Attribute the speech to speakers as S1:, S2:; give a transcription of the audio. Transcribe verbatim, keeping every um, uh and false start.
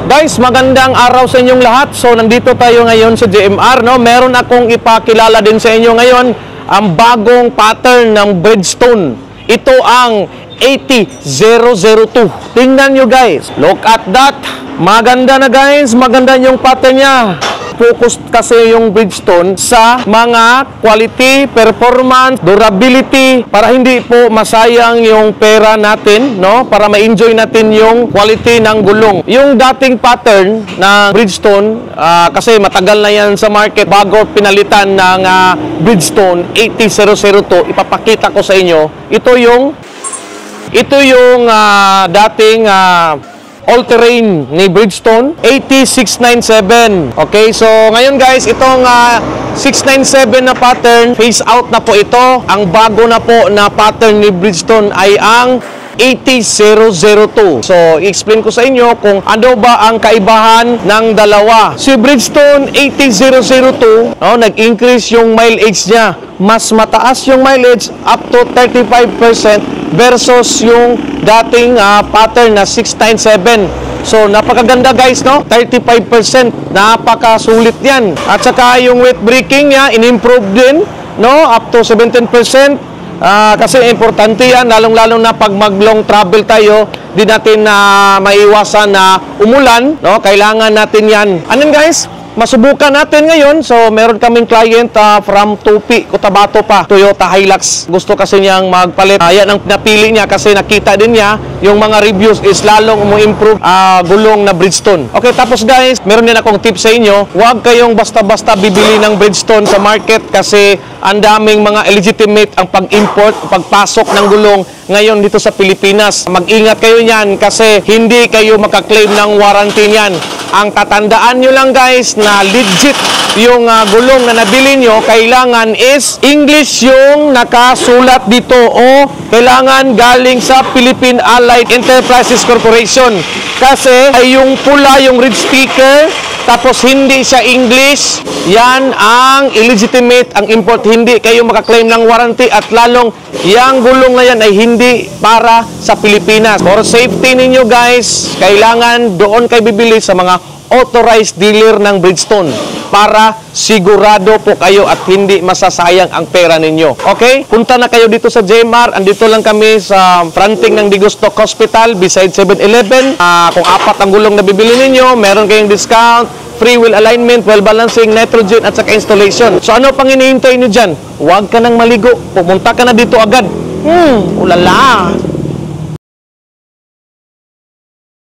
S1: Guys, magandang araw sa inyong lahat. So, nandito tayo ngayon sa J M R, no? Meron akong ipakilala din sa inyo ngayon ang bagong pattern ng Bridgestone. Ito ang eighty zero zero two. Tingnan nyo guys. Look at that. Maganda na guys. Maganda yung pattern niya. Focus kasi yung Bridgestone sa mga quality, performance, durability para hindi po masayang yung pera natin, no? Para ma-enjoy natin yung quality ng gulong. Yung dating pattern ng Bridgestone, uh, kasi matagal na yan sa market bago pinalitan ng uh, Bridgestone eighty zero zero two, ipapakita ko sa inyo. Ito yung ito yung uh, dating uh, all-terrain ni Bridgestone eighty six ninety-seven. Okay, so ngayon guys, itong uh, six ninety-seven na pattern, phase out na po ito. Ang bago na po na pattern ni Bridgestone ay ang eighty zero zero two. So, i-explain ko sa inyo kung ano ba ang kaibahan ng dalawa. Si Bridgestone eighty zero zero two, no, nag-increase yung mileage niya. Mas mataas yung mileage up to thirty-five percent versus yung dating uh, pattern na six ninety-seven. So, napakaganda guys, no? thirty-five percent. Napakasulit yan. At saka yung weight braking niya, in-improve din, no? Up to seventeen percent. Uh, kasi importante yan, lalong-lalong na pag mag-long travel tayo, di natin na uh, maiwasan na umulan, no? Kailangan natin yan. Ano guys? Masubukan natin ngayon. So, meron kaming client uh, from Tupi, Cotabato pa, Toyota Hilux. Gusto kasi niyang magpalit. Uh, yan ang napili niya kasi nakita din niya yung mga reviews is lalong umu-improve uh, gulong na Bridgestone. Okay, tapos guys, meron din akong tip sa inyo. Huwag kayong basta-basta bibili ng Bridgestone sa market kasi ang daming mga illegitimate ang pag-import, pagpasok ng gulong ngayon dito sa Pilipinas. Mag-ingat kayo niyan kasi hindi kayo makaklaim ng warranty niyan. Ang tatandaan nyo lang guys na legit yung uh, gulong na nabili nyo, kailangan is English yung nakasulat dito o kailangan galing sa Philippine Allied Enterprises Corporation. Kasi ay yung pula, yung red sticker, tapos hindi siya English, yan ang illegitimate, ang import. Hindi kayo makaklaim ng warranty at lalong yung gulong na yan ay hindi para sa Pilipinas. For safety ninyo guys, kailangan doon kayo bibili sa mga authorized dealer ng Bridgestone para sigurado po kayo at hindi masasayang ang pera ninyo. Okay? Punta na kayo dito sa J M R. Andito lang kami sa fronting ng Digostok Hospital beside seven eleven. Uh, kung apat ang gulong na bibili ninyo, meron kayong discount, free wheel alignment, well balancing, nitrogen at saka installation. So ano pang hinihintay nyo dyan? Huwag ka nang maligo. Pumunta ka na dito agad. Hmm, ulala.